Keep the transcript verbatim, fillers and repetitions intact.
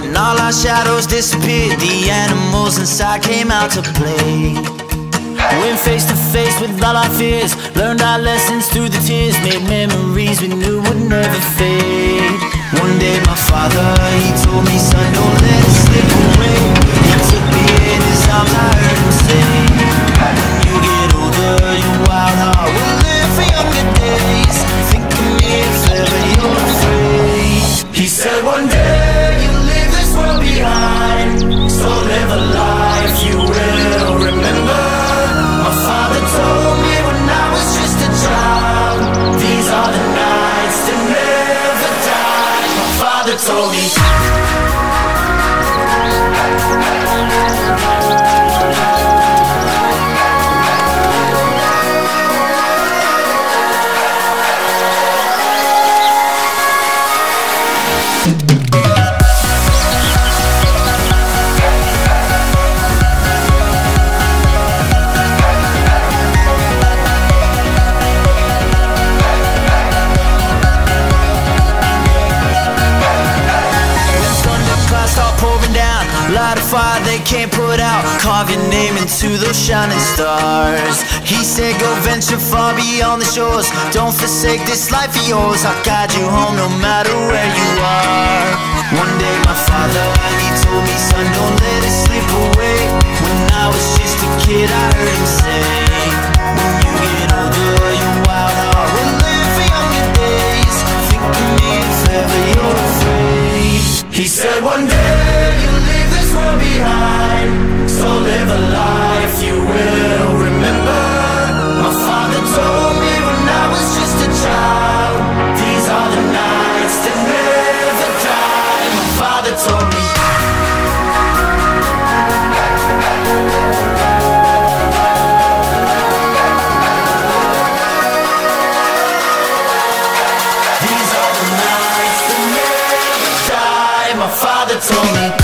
When all our shadows disappeared, the animals inside came out to play. Went face to face with all our fears, learned our lessons through the tears, made memories we knew would never fade. One day my father, he told me, son, don't let it slip away. He took me in his arms, I heard him say, when you get older, your wild heart will live for younger days. Think of me if ever you're afraid. He said one day you'll leave this world behind, so live a life you will remember. My father told me when I was just a child, these are the nights that never die. My father told me. Light a fire they can't put out, carve your name into those shining stars. He said go venture far beyond the shores, don't forsake this life of yours. I'll guide you home no matter where you are. One day my father, he told me, son, don't let it slip away. When I was just a kid I heard him say, when you get older your wild heart will live for younger days. Think of me if ever you're afraid. He said one day you'll leave this world behind, so live a life you will remember. My father told me when I was just a child, these are the nights that never die. My father told me. These are the nights that never die. My father told me.